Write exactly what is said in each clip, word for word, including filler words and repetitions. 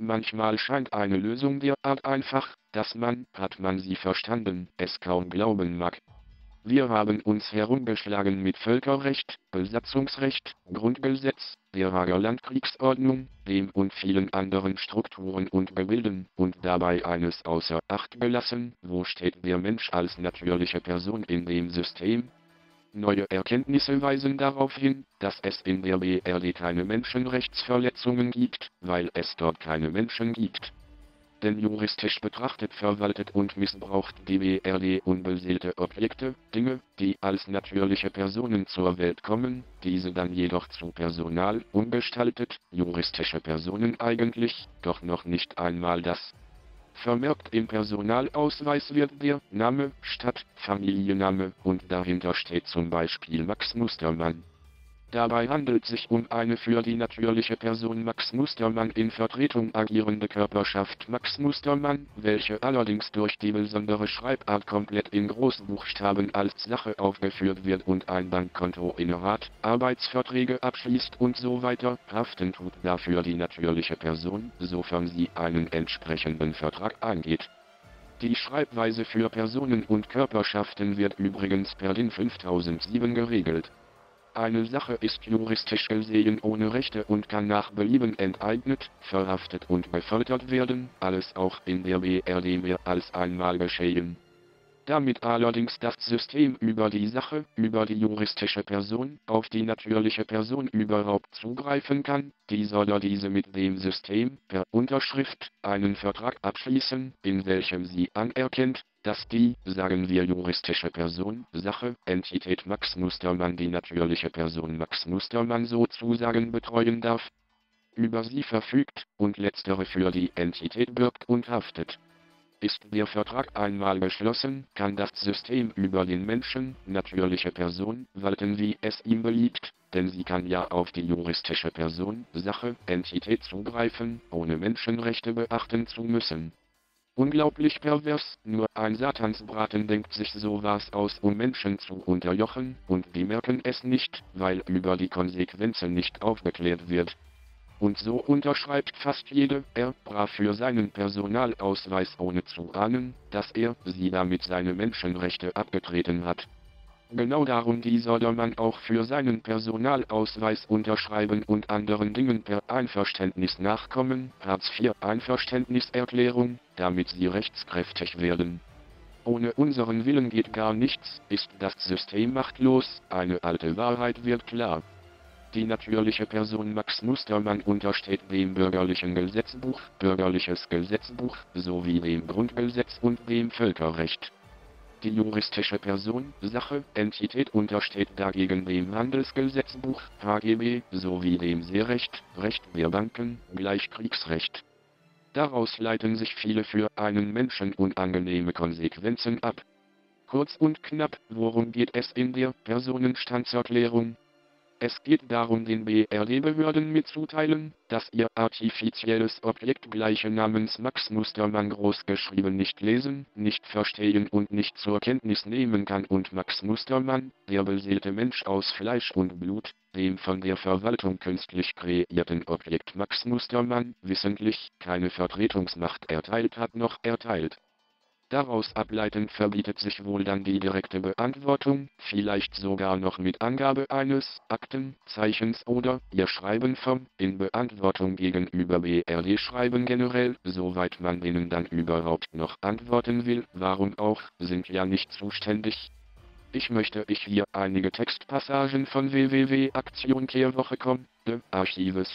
Manchmal scheint eine Lösung derart einfach, dass man, hat man sie verstanden, es kaum glauben mag. Wir haben uns herumgeschlagen mit Völkerrecht, Besatzungsrecht, Grundgesetz, der Haager Landkriegsordnung, dem und vielen anderen Strukturen und Gebilden, und dabei eines außer Acht gelassen: wo steht der Mensch als natürliche Person in dem System? Neue Erkenntnisse weisen darauf hin, dass es in der B R D keine Menschenrechtsverletzungen gibt, weil es dort keine Menschen gibt. Denn juristisch betrachtet verwaltet und missbraucht die B R D unbeseelte Objekte, Dinge, die als natürliche Personen zur Welt kommen, diese dann jedoch zu Personal umgestaltet, juristische Personen eigentlich, doch noch nicht einmal das. Vermerkt im Personalausweis wird der Name, Stadt, Familienname, und dahinter steht zum Beispiel Max Mustermann. Dabei handelt es sich um eine für die natürliche Person Max Mustermann in Vertretung agierende Körperschaft Max Mustermann, welche allerdings durch die besondere Schreibart komplett in Großbuchstaben als Sache aufgeführt wird und ein Bankkonto innehat, Arbeitsverträge abschließt und so weiter. Haften tut dafür die natürliche Person, sofern sie einen entsprechenden Vertrag eingeht. Die Schreibweise für Personen und Körperschaften wird übrigens per D I N fünftausendsieben geregelt. Eine Sache ist juristisch gesehen ohne Rechte und kann nach Belieben enteignet, verhaftet und gefoltert werden, alles auch in der B R D mehr als einmal geschehen. Damit allerdings das System über die Sache, über die juristische Person, auf die natürliche Person überhaupt zugreifen kann, dieser oder diese mit dem System, per Unterschrift, einen Vertrag abschließen, in welchem sie anerkennt, dass die, sagen wir juristische Person, Sache, Entität Max Mustermann die natürliche Person Max Mustermann sozusagen betreuen darf, über sie verfügt, und letztere für die Entität bürgt und haftet. Ist der Vertrag einmal geschlossen, kann das System über den Menschen, natürliche Person, walten wie es ihm beliebt, denn sie kann ja auf die juristische Person, Sache, Entität zugreifen, ohne Menschenrechte beachten zu müssen. Unglaublich pervers, nur ein Satansbraten denkt sich sowas aus, um Menschen zu unterjochen, und die merken es nicht, weil über die Konsequenzen nicht aufgeklärt wird. Und so unterschreibt fast jede, er, brav für seinen Personalausweis, ohne zu ahnen, dass er, sie damit seine Menschenrechte abgetreten hat. Genau darum die soll man auch für seinen Personalausweis unterschreiben und anderen Dingen per Einverständnis nachkommen, Hartz vier Einverständniserklärung, damit sie rechtskräftig werden. Ohne unseren Willen geht gar nichts, ist das System machtlos, eine alte Wahrheit wird klar. Die natürliche Person Max Mustermann untersteht dem bürgerlichen Gesetzbuch, bürgerliches Gesetzbuch, sowie dem Grundgesetz und dem Völkerrecht. Die juristische Person, Sache, Entität untersteht dagegen dem Handelsgesetzbuch, H G B, sowie dem Seerecht, Recht der Banken, gleich Kriegsrecht. Daraus leiten sich viele für einen Menschen unangenehme Konsequenzen ab. Kurz und knapp, worum geht es in der Personenstandserklärung? Es geht darum, den B R D-Behörden mitzuteilen, dass ihr artifizielles Objekt gleichen Namens Max Mustermann großgeschrieben nicht lesen, nicht verstehen und nicht zur Kenntnis nehmen kann und Max Mustermann, der beseelte Mensch aus Fleisch und Blut, dem von der Verwaltung künstlich kreierten Objekt Max Mustermann, wissentlich, keine Vertretungsmacht erteilt hat noch erteilt. Daraus ableitend verbietet sich wohl dann die direkte Beantwortung, vielleicht sogar noch mit Angabe eines Aktenzeichens oder ihr Schreiben vom, in Beantwortung gegenüber B R D-Schreiben generell, soweit man denen dann überhaupt noch antworten will, warum auch, sind ja nicht zuständig. Ich möchte ich hier einige Textpassagen von w w w punkt aktion kehrwoche punkt com, Archives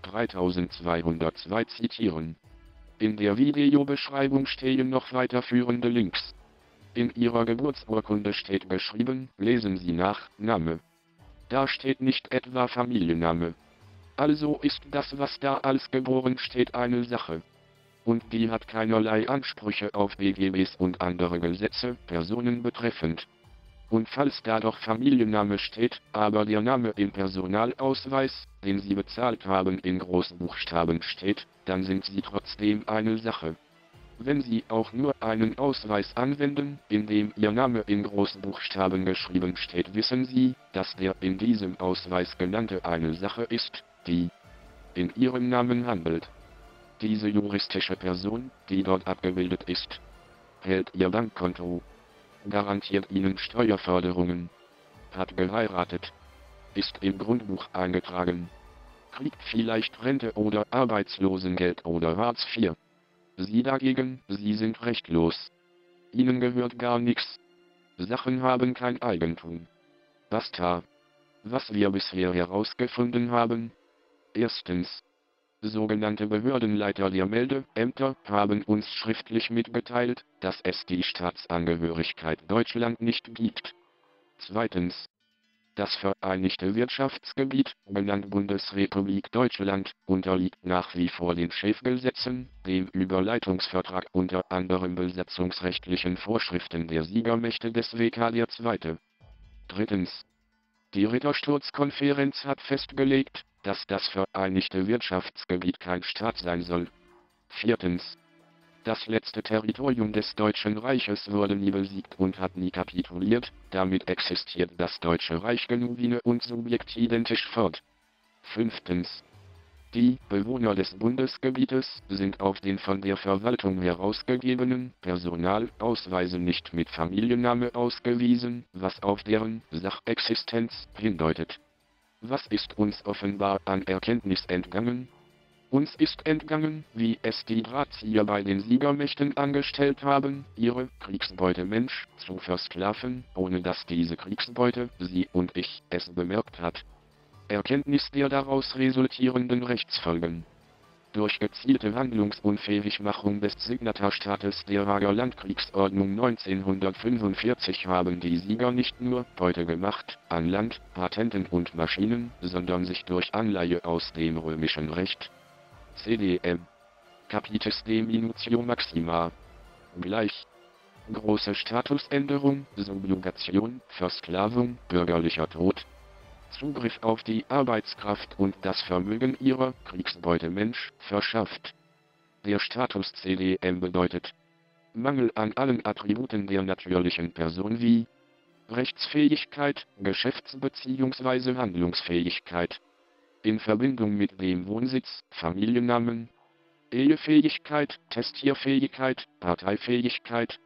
dreitausendzweihundertzwei zitieren. In der Videobeschreibung stehen noch weiterführende Links. In Ihrer Geburtsurkunde steht geschrieben, lesen Sie nach, Name. Da steht nicht etwa Familienname. Also ist das, was da als geboren steht, eine Sache. Und die hat keinerlei Ansprüche auf B G Bs und andere Gesetze, Personen betreffend. Und falls da doch Familienname steht, aber der Name im Personalausweis, den Sie bezahlt haben, in Großbuchstaben steht, dann sind Sie trotzdem eine Sache. Wenn Sie auch nur einen Ausweis anwenden, in dem Ihr Name in Großbuchstaben geschrieben steht, wissen Sie, dass der in diesem Ausweis genannte eine Sache ist, die in Ihrem Namen handelt. Diese juristische Person, die dort abgebildet ist, hält Ihr Bankkonto, garantiert Ihnen Steuerforderungen, hat geheiratet, ist im Grundbuch eingetragen, kriegt vielleicht Rente oder Arbeitslosengeld oder Hartz vier. Sie dagegen, Sie sind rechtlos. Ihnen gehört gar nichts. Sachen haben kein Eigentum. Basta. Was wir bisher herausgefunden haben? Erstens. Sogenannte Behördenleiter der Meldeämter haben uns schriftlich mitgeteilt, dass es die Staatsangehörigkeit Deutschland nicht gibt. Zweitens. Das Vereinigte Wirtschaftsgebiet, genannt Bundesrepublik Deutschland, unterliegt nach wie vor den Schäfgesetzen, dem Überleitungsvertrag unter anderem besatzungsrechtlichen Vorschriften der Siegermächte des W K der Zweite. Drittens. Die Rittersturzkonferenz hat festgelegt, dass das Vereinigte Wirtschaftsgebiet kein Staat sein soll. Viertens. Das letzte Territorium des Deutschen Reiches wurde nie besiegt und hat nie kapituliert, damit existiert das Deutsche Reich genuine und subjektidentisch fort. Fünftens. Die Bewohner des Bundesgebietes sind auf den von der Verwaltung herausgegebenen Personalausweisen nicht mit Familienname ausgewiesen, was auf deren Sachexistenz hindeutet. Was ist uns offenbar an Erkenntnis entgangen? Uns ist entgangen, wie es die Drahtzieher bei den Siegermächten angestellt haben, ihre Kriegsbeute Mensch zu versklaven, ohne dass diese Kriegsbeute, sie und ich, es bemerkt hat. Erkenntnis der daraus resultierenden Rechtsfolgen. Durch gezielte Handlungsunfähigmachung des Signatarstaates der Haager Landkriegsordnung neunzehnhundertfünfundvierzig haben die Sieger nicht nur Beute gemacht, an Land, Patenten und Maschinen, sondern sich durch Anleihe aus dem römischen Recht, C D M, Capitis de Minutio Maxima, gleich, große Statusänderung, Subjugation, Versklavung, bürgerlicher Tod, Zugriff auf die Arbeitskraft und das Vermögen ihrer Kriegsbeute Mensch verschafft. Der Status C D M bedeutet Mangel an allen Attributen der natürlichen Person wie Rechtsfähigkeit, Geschäfts- bzw. Handlungsfähigkeit, in Verbindung mit dem Wohnsitz, Familiennamen, Ehefähigkeit, Testierfähigkeit, Parteifähigkeit,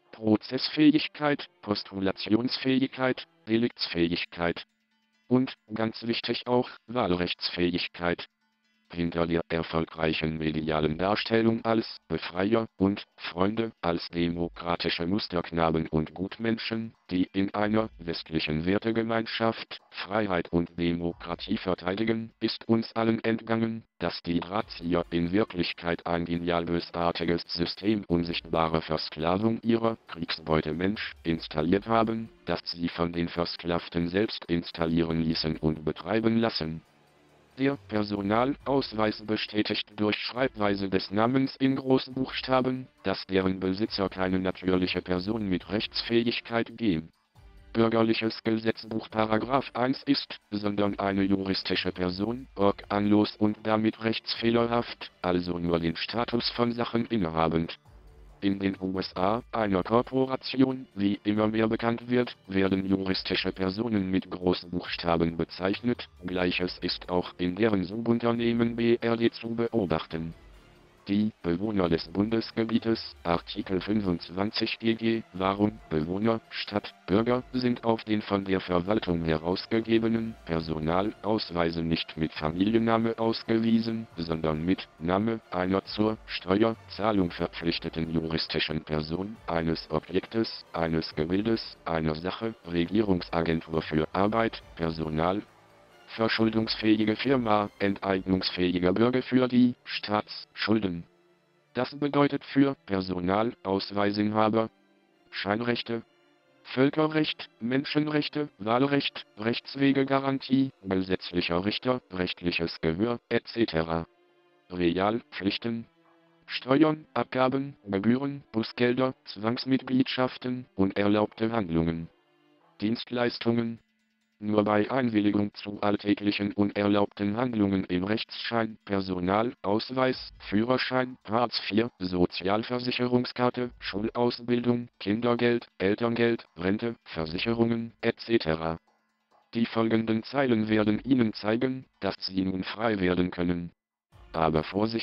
Prozessfähigkeit, Postulationsfähigkeit, Deliktsfähigkeit. Und, ganz wichtig auch, Wahlrechtsfähigkeit. Hinter der erfolgreichen medialen Darstellung als Befreier und Freunde, als demokratische Musterknaben und Gutmenschen, die in einer westlichen Wertegemeinschaft Freiheit und Demokratie verteidigen, ist uns allen entgangen, dass die Drahtzieher in Wirklichkeit ein genial bösartiges System unsichtbarer Versklavung ihrer Kriegsbeute Mensch installiert haben, das sie von den Versklavten selbst installieren ließen und betreiben lassen. Der Personalausweis bestätigt durch Schreibweise des Namens in Großbuchstaben, dass deren Besitzer keine natürliche Person mit Rechtsfähigkeit geben. Bürgerliches Gesetzbuch Paragraph eins ist, sondern eine juristische Person, organlos und damit rechtsfehlerhaft, also nur den Status von Sachen innehabend. In den U S A, einer Korporation, wie immer mehr bekannt wird, werden juristische Personen mit Großbuchstaben bezeichnet, Gleiches ist auch in deren Subunternehmen B R D zu beobachten. Die Bewohner des Bundesgebietes, Artikel fünfundzwanzig G G, Warum Bewohner statt Bürger, sind auf den von der Verwaltung herausgegebenen Personalausweisen nicht mit Familienname ausgewiesen, sondern mit Name einer zur Steuerzahlung verpflichteten juristischen Person, eines Objektes, eines Gebildes, einer Sache, Regierungsagentur für Arbeit, Personal, verschuldungsfähige Firma, enteignungsfähiger Bürger für die Staatsschulden. Das bedeutet für Personalausweisinhaber Scheinrechte, Völkerrecht, Menschenrechte, Wahlrecht, Rechtswegegarantie, gesetzlicher Richter, rechtliches Gehör, et cetera. Realpflichten, Steuern, Abgaben, Gebühren, Bußgelder, Zwangsmitgliedschaften und erlaubte Handlungen. Dienstleistungen. Nur bei Einwilligung zu alltäglichen unerlaubten Handlungen im Rechtsschein, Personalausweis, Führerschein, Hartz vier, Sozialversicherungskarte, Schulausbildung, Kindergeld, Elterngeld, Rente, Versicherungen, et cetera. Die folgenden Zeilen werden Ihnen zeigen, dass Sie nun frei werden können. Aber Vorsicht,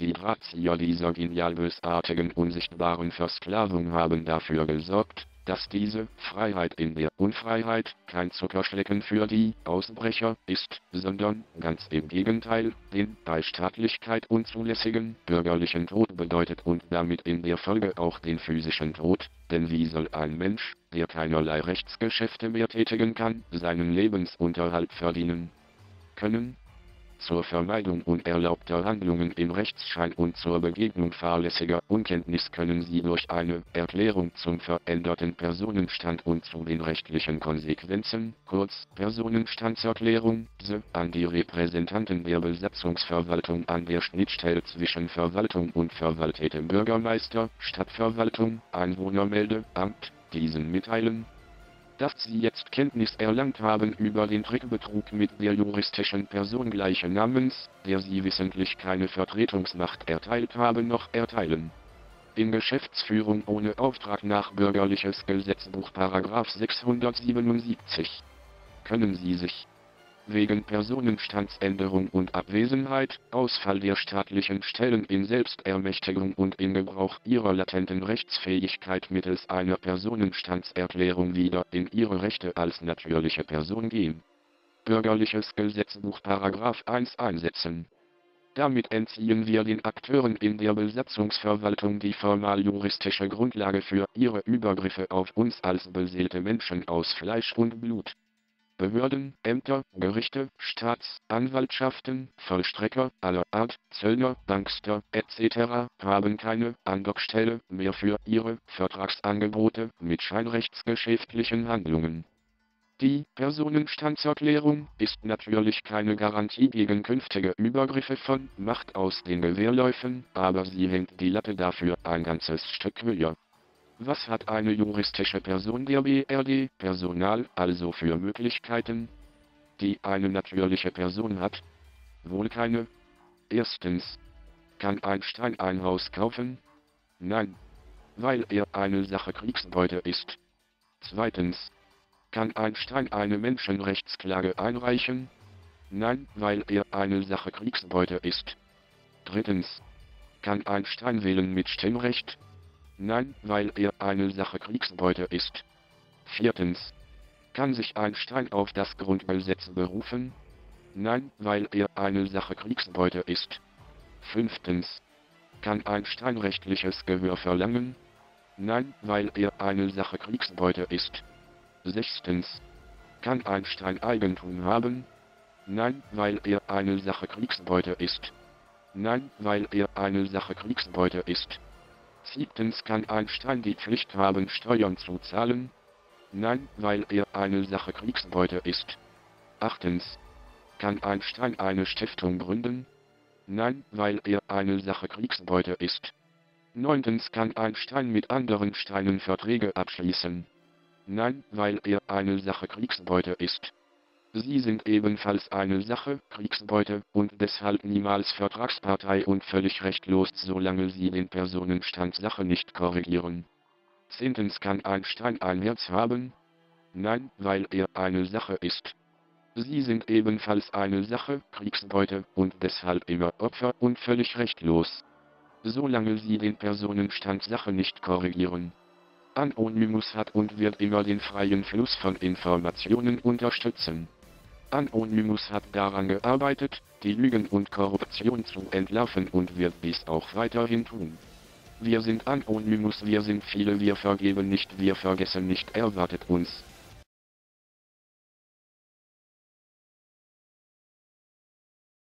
Die Drahtzieher dieser genial bösartigen unsichtbaren Versklavung haben dafür gesorgt, dass diese Freiheit in der Unfreiheit kein Zuckerschlecken für die Ausbrecher ist, sondern, ganz im Gegenteil, den bei Staatlichkeit unzulässigen bürgerlichen Tod bedeutet und damit in der Folge auch den physischen Tod, denn wie soll ein Mensch, der keinerlei Rechtsgeschäfte mehr tätigen kann, seinen Lebensunterhalt verdienen können? Zur Vermeidung unerlaubter Handlungen im Rechtsschein und zur Begegnung fahrlässiger Unkenntnis können Sie durch eine Erklärung zum veränderten Personenstand und zu den rechtlichen Konsequenzen, kurz Personenstandserklärung, an die Repräsentanten der Besatzungsverwaltung an der Schnittstelle zwischen Verwaltung und verwaltetem Bürgermeister, Stadtverwaltung, Einwohnermeldeamt, diesen mitteilen, dass Sie jetzt Kenntnis erlangt haben über den Trickbetrug mit der juristischen Person gleichen Namens, der Sie wissentlich keine Vertretungsmacht erteilt haben noch erteilen. In Geschäftsführung ohne Auftrag nach Bürgerliches Gesetzbuch Paragraph sechshundertsiebenundsiebzig können Sie sich wegen Personenstandsänderung und Abwesenheit, Ausfall der staatlichen Stellen in Selbstermächtigung und in Gebrauch ihrer latenten Rechtsfähigkeit mittels einer Personenstandserklärung wieder in ihre Rechte als natürliche Person gehen. Bürgerliches Gesetzbuch Paragraph eins einsetzen. Damit entziehen wir den Akteuren in der Besatzungsverwaltung die formal-juristische Grundlage für ihre Übergriffe auf uns als beseelte Menschen aus Fleisch und Blut. Behörden, Ämter, Gerichte, Staatsanwaltschaften, Vollstrecker aller Art, Zöllner, Bankster et cetera haben keine Andockstelle mehr für ihre Vertragsangebote mit scheinrechtsgeschäftlichen Handlungen. Die Personenstandserklärung ist natürlich keine Garantie gegen künftige Übergriffe von Macht aus den Gewehrläufen, aber sie hängt die Latte dafür ein ganzes Stück höher. Was hat eine juristische Person der B R D Personal also für Möglichkeiten, die eine natürliche Person hat? Wohl keine. Erstens. Kann ein Stein ein Haus kaufen? Nein. Weil er eine Sache Kriegsbeute ist. Zweitens. Kann ein Stein eine Menschenrechtsklage einreichen? Nein, weil er eine Sache Kriegsbeute ist. Drittens. Kann ein Stein wählen mit Stimmrecht? Nein, weil er eine Sache Kriegsbeute ist. Viertens. Kann sich ein Stein auf das Grundgesetz berufen? Nein, weil er eine Sache Kriegsbeute ist. Fünftens. Kann ein Stein rechtliches Gehör verlangen? Nein, weil er eine Sache Kriegsbeute ist. Sechstens. Kann ein Stein Eigentum haben? Nein, weil er eine Sache Kriegsbeute ist. Nein, weil er eine Sache Kriegsbeute ist. Siebtens. Kann ein Stein die Pflicht haben, Steuern zu zahlen? Nein, weil er eine Sache Kriegsbeute ist. Achtens. Kann ein Stein eine Stiftung gründen? Nein, weil er eine Sache Kriegsbeute ist. Neuntens. Kann ein Stein mit anderen Steinen Verträge abschließen? Nein, weil er eine Sache Kriegsbeute ist. Sie sind ebenfalls eine Sache, Kriegsbeute, und deshalb niemals Vertragspartei und völlig rechtlos, solange Sie den Personenstand Sache nicht korrigieren. Zehntens. Kann ein Stein ein Herz haben? Nein, weil er eine Sache ist. Sie sind ebenfalls eine Sache, Kriegsbeute, und deshalb immer Opfer und völlig rechtlos, solange Sie den Personenstand Sache nicht korrigieren. Anonymous hat und wird immer den freien Fluss von Informationen unterstützen. Anonymous hat daran gearbeitet, die Lügen und Korruption zu entlarven und wird dies auch weiterhin tun. Wir sind Anonymous, wir sind viele, wir vergeben nicht, wir vergessen nicht, erwartet uns